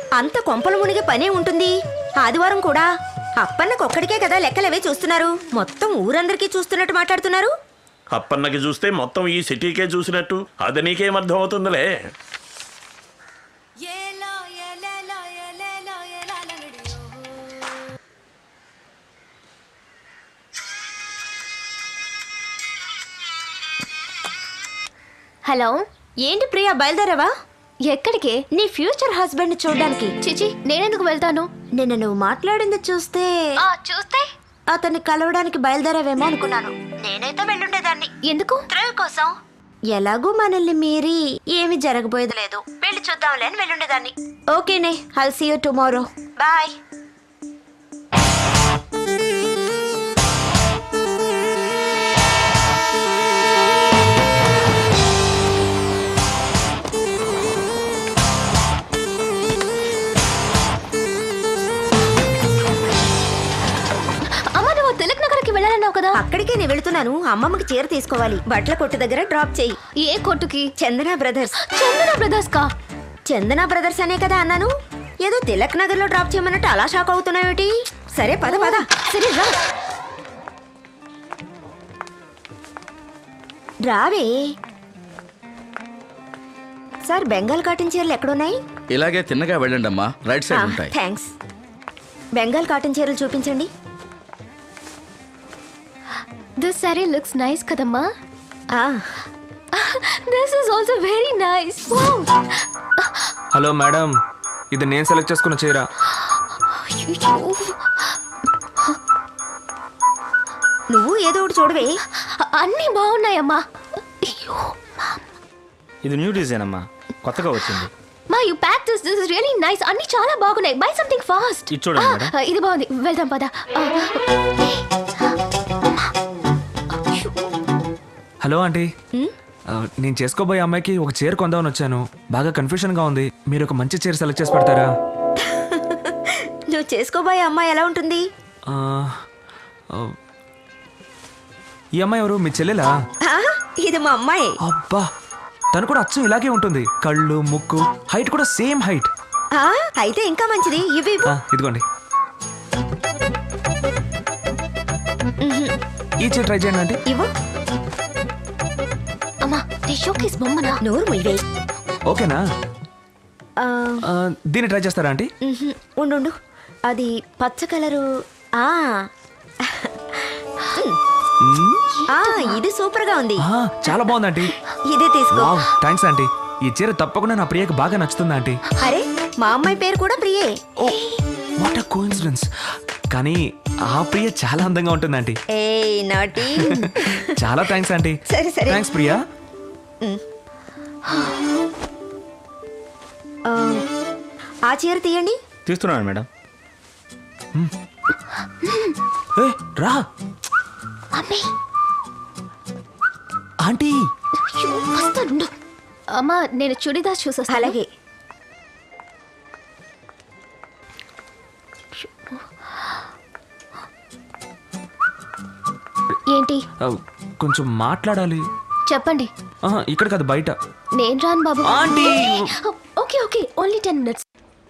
అంత కొంపలు మునిగే పనే ఉంటుంది. ఆదివారం కూడా అప్పన్నకొక్కడికే కదా లెక్కలవే చూస్తున్నారు, మొత్తం ఊరందరికీ చూస్తున్నట్టు మాట్లాడుతున్నారు. అప్పన్నకి చూస్తే మొత్తం ఈ సిటీకే చూసినట్టు, అది నీకేం అర్థం అవుతుందిలే. హలో, ఏంటి ప్రియా, బయలుదేరావా? ఎక్కడికి? నీ ఫ్యూచర్ హస్బెండ్ చూడ్డానికి. చిచి, నేనెందుకు వెళ్తాను? నిన్న నువ్వు మాట్లాడింది చూస్తే చూస్తే అతన్ని కలవడానికి బయలుదేరావేమో అనుకున్నాను. నేనైతే వెళ్ళుండేదాన్ని. ఎందుకు? థ్రిల్ కోసం. ఎలాగూ మనల్ని మీరి ఏమి జరగబోయేది లేదు, వెళ్ళి చూద్దాంలే అని వెళ్ళుండేదాన్ని. ఓకేనే, I'll see you tomorrow. Bye. కదా, అక్కడికే నేను వెళుతున్నాను. అమ్మమ్మకి చీర తీసుకోవాలి. బట్టల కొట్టు దగ్గర డ్రాప్ చేయి. ఏ కొట్టుకి? చందన బ్రదర్స్. చందన బ్రదర్స్ కా? చందన బ్రదర్స్ అనే కదా అన్నాను. ఏదో తిలక్ నగర్ లో డ్రాప్ చేయమన్నట్టు అలా షాక్ అవుతున్నావేటి? సరే పద పద. సరే రా, రావే. సార్, బెంగాల్ కాటన్ చీరలు ఎక్కడున్నాయి? ఇలాగే తిన్నగా వెళ్ళండి అమ్మా, రైట్ సైడ్ ఉంటాయి. థ్యాంక్స్. బెంగాల్ కాటన్ చీరలు చూపించండి. This saree looks nice kadamma. This is also very nice. Wow. Hello madam, ఇది నేను సెలెక్ట్ చేసుకున్న చీర. నువ్వు ఏదో ఒకటి చూడవే. అన్నీ బాగున్నాయమ్మా. ఇది న్యూ డిజైన్ అమ్మా, కొత్తగా వచ్చింది. మా you pack this is really nice. అన్నీ చాలా బాగున్నాయి. Buy something fast. ఇది చూడండి మేడం. ఇది బాగుంది, వెళ్దాం పద. హలో ఆంటీ, నేను చేసుకోబోయే అమ్మాయికి ఒక చీర కొందామని వచ్చాను. బాగా కన్ఫ్యూషన్గా ఉంది. మీరు ఒక మంచి చీర సెలెక్ట్ చేసి పెడతారా? నువ్వు చేసుకోబోయే అమ్మాయి ఎలా ఉంటుంది? ఈ అమ్మాయి ఎవరు? మీ చెల్లెలా? ఇది మా అమ్మాయి. అబ్బా, తను కూడా అచ్చం ఇలాగే ఉంటుంది. కళ్ళు, ముక్కు, హైట్ కూడా సేమ్ హైట్. అయితే ఇంకా మంచిది. ఇవి ఇదిగోండి, ఈ చీర ట్రై చేయండి ఆంటీ. ఇవ్వు. అమ్మా, నీ షోకేస్ బొమ్మనా? నోరు ముయ్యవే. ఓకేనా? దీన్ని ట్రై చేస్తారా ఆంటీ? ఉండు, అది పచ్చ కలరు. ఇది సూపర్ గా ఉంది. చాలా బాగుంది ఆంటీ. ఇదే తీసుకో. Thanks aunty. ఈ చీర తప్పకుండా నా ప్రియకి బాగా నచ్చుతుంది ఆంటీ. అరే, మా అమ్మాయి పేరు కూడా ప్రియే. What a coincidence. కానీ ఆ ప్రియ చాలా అందంగా ఉంటుంది ఆంటీ. ఏయ్ నాటి. చాలా థ్యాంక్స్ ఆంటీ. సరే సరే. థ్యాంక్స్ ప్రియా. ఆ చీర తీయండి. తీస్తున్నాను మేడం. రా ఆంటీ. అమ్మా, నేను చుడిదార్ చూసొస్తా. అలాగే. ఏంటి? కొంచెం మాట్లాడాలి. చెప్పండి. ఇక్కడ కాదు, బయట. నేను రాను బాబు. Aunty. Okay okay, only 10 minutes.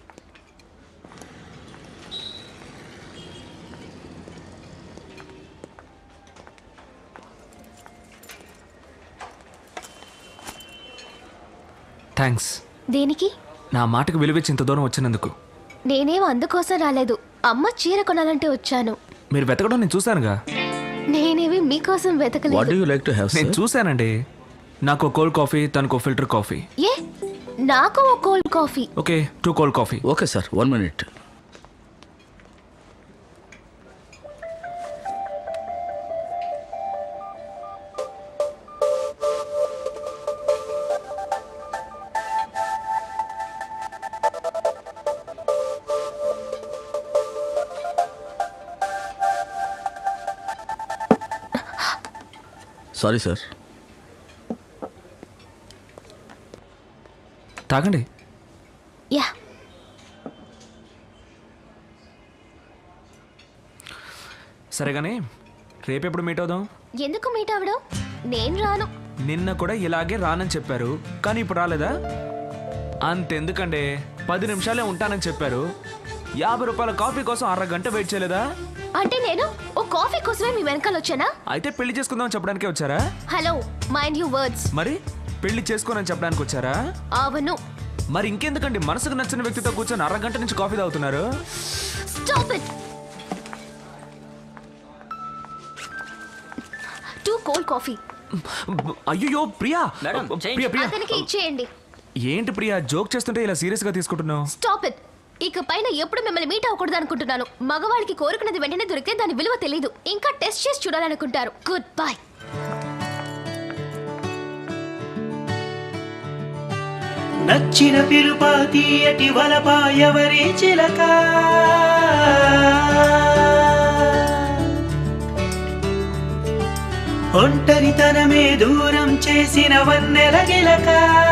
Thanks. దేనికి? నా మాటకు విలువిచ్చి ఇంత దూరం వచ్చినందుకు. నేనేం అందుకోసం రాలేదు. అమ్మ చీర కొనాలంటే వచ్చాను. మీరు వెతకడం నేను చూశానుగా. నేనేవి మీకోసం వెతకలేదు. నేను చూశానండి. నాకు కోల్డ్ కాఫీ, తనకు ఫిల్టర్ కాఫీ. ఏ, నాకు ఒక cold coffee. Okay, 2 cold coffee. Okay sir, 1 minute. Sorry sir. తాగండి. యా. సరేగానే, రేపెప్పుడు మీట్ అవుదాం? ఎందుకు మీట్ అవ్వడం? నేను రాను. నిన్న కూడా ఇలాగే రానని చెప్పారు, కానీ ఇప్పుడు రాలేదా? అంతెందుకండి, 10 నిమిషాలే ఉంటానని చెప్పారు. 50 రూపాయల కాఫీ కోసం అరగంట వెయిట్ చేయలేదా? అంటే నేను ఓ కాఫీ కోసమే మీ వెనకాల వచ్చానా? అయితే పెళ్లి చేసుకుందాం చెప్పడానికే వచ్చారా? Hello, mind you words. మరి పెళ్లి చేసుకోనని చెప్పడానికి వచ్చారా? అవును. మరి ఇంకెందుకండి మనసుకు నచ్చిన వ్యక్తితో కూర్చొని అరగంట నుంచి కాఫీ తాగుతున్నారు? Stop it. 2 cold coffee. అయ్యో ప్రియా, ప్రియా అతనికి ఇచ్చేయండి. ఏంటి ప్రియా జోక్ చేస్తుంటే ఇలా సీరియస్ గా తీసుకుంటున్నావు? Stop it. ఇక పైన ఎప్పుడు మిమ్మల్ని మీట్ అవ్వకూడదు అనుకుంటున్నాను. మగవాళ్ళకి కోరుకున్నది వెంటనే దొరికితే దాని విలువ తెలీదు. ఇంకా టెస్ట్ చేసి చూడాలనుకుంటారు. Good bye. నచ్చిన పిలుపాతి అటి వలపా ఎవరి చిలక ఒంటరితనమే దూరం చేసిన వన్నెల గిలక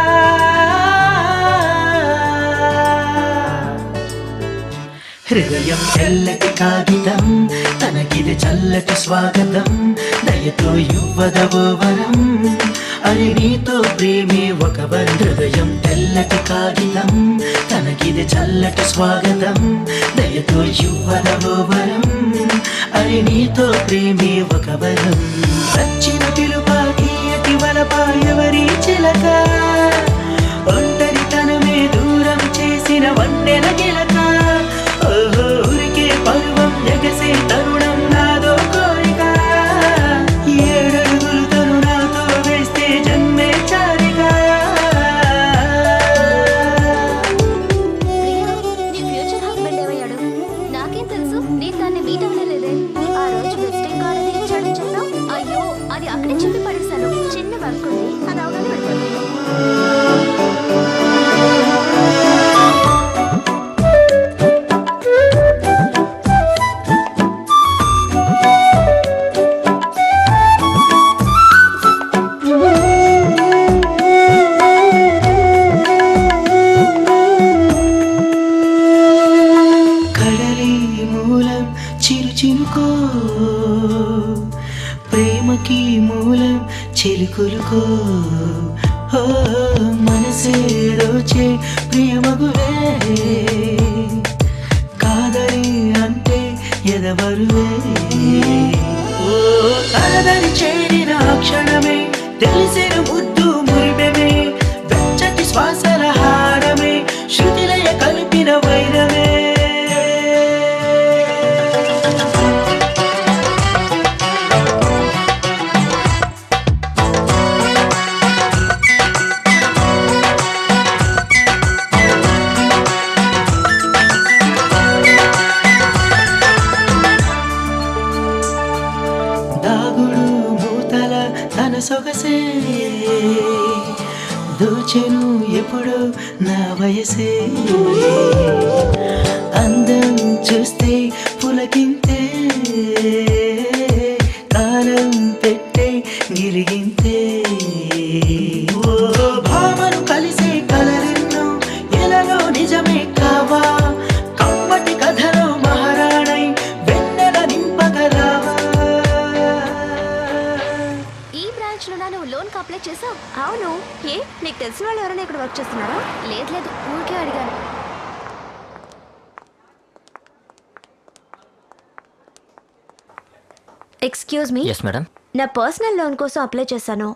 హృదయం తెల్లటి కాగితం తనకిది చల్లటి స్వాగతం దయతో యువదవో వరం అని నీతో ప్రేమే ఒక వరం హృదయం తెల్లటి కాగితం తనకిది చల్లటి స్వాగతం దయతో యువదవో వరం అని నీతో ప్రేమే ఒక వరం నచ్చిన పిలుపాకి అటి వలపా ఎవరి చిలక ఒంటరితనమే దూరం చేసిన వన్నెల గిలక ఊరికే పర్వం ఎగసే తరుణం నాదో కోరిక 7 అడుగులు తరుణాతో వేస్తే జన్మే చారిగా ప్రియా, నీ ఫ్యూచర్ హస్బెండ్ ఏమయ్యాడు? నాకేం తెలుసు? నేను దాన్ని మీట్ అవ్వలేదే. ఆ రోజు విజిటింగ్ కార్డ్ అది ఇచ్చాడని చెప్పావు. అయ్యో, అది అక్కడే చెప్పి పడేశాను. చిన్న వర్క్ ఉంది, అది అవగానే వెళ్ళిపోతుంది. కడలి మూలం చిరుచిరుకో ప్రేమకి మూలం చిలుకులుకో ఓ మనసే దోచే ప్రియమగువే కాదని అంటే ఎదవరువే ఓ తనదని చేరిన క్షణమే తెలిసిన ముద్దు మురిపెమే వెచ్చటి శ్వాసల హారమే శృతిలయ కలిపిన వైరమే దాగుడు మూతల తన సొగసే దోచెను ఎప్పుడు నా వయసే అందం చూస్తే పులకింతే కాలం పెట్టే గిలిగింతే ఓ భామను కలిసే కలరెన్నో ఎలలో నిజమే కావా కమ్మటి కథలో మహారాణై వెన్నెల నింపగలవా ఈ బ్రాంచ్ లో నువ్వు లోన్ కి అప్లై చేసావు? అవును. ఏ నీకు తెలిసిన వాళ్ళు ఎవరైనా ఇక్కడ వర్క్ చేస్తున్నారా? లేదు లేదు, ఊరికే అడిగాను. Excuse me, yes madam. నా పర్సనల్ లోన్ కోసం అప్లై చేశాను.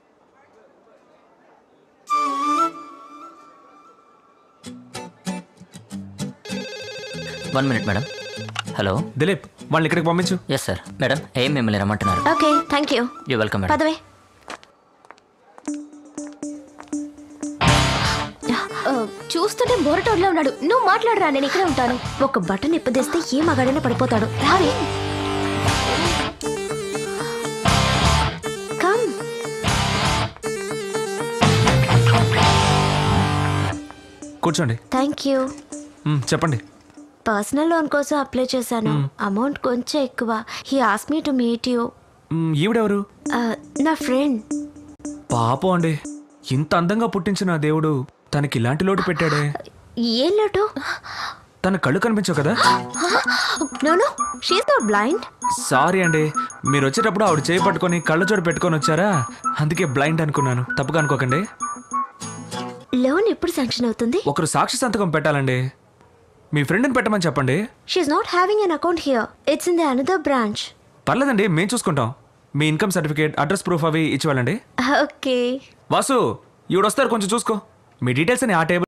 One minute madam. Hello Dilip వాళ్ళని ఇక్కడికి పంపించు. Yes sir. మేడం ఏం మిమ్మల్ని రమ్మంటున్నారు? Okay, thank you. You welcome madam. పదవే. చూస్తుంటే బోరటోడ్లో ఉన్నాడు. నువ్వు మాట్లాడరా, నేను ఇక్కడే ఉంటాను. ఒక బటన్ ఇప్పదీస్తే ఏ మగాడైనా పడిపోతాడు. రావే. కమ్. కూర్చోండి. Thank you. చెప్పండి. పర్సనల్ లోన్ కోసం అప్లై చేశాను. అమౌంట్ కొంచెం ఎక్కువ. He ask me to meet you. ఈవిడెవరు? నా ఫ్రెండ్. పాపం అండి, ఇంత అందంగా పుట్టించిన ఆ దేవుడు తనకి ఇలాంటి లోటు పెట్టాడే. ఏం లోటు? తన కళ్ళు కనిపించవు కదా? No no, she is not blind. Sorry అండి, మీరు వచ్చేటప్పుడు ఆవిడ చేయి పట్టుకొని కళ్ళజోడు పెట్టుకొని వచ్చారా, అందుకే బ్లైండ్ అనుకున్నాను. తప్పుగా అనుకోకండి. లోన్ ఎప్పుడు శాంక్షన్ అవుతుంది? ఒకరు సాక్షి సంతకం పెట్టాలండి. మీ ఫ్రెండ్ని పెట్టమని చెప్పండి. She not having an account here. It's in the another branch. పర్లేదండి, మేము చూసుకుంటాం. మీ ఇన్కమ్ సర్టిఫికేట్, అడ్రస్ ప్రూఫ్ అవి ఇచ్చివ్వాలండి. ఓకే. వాసు, ఈవిడొస్తారు, కొంచెం చూసుకో. మీ డీటెయిల్స్ అని ఆ టేబుల్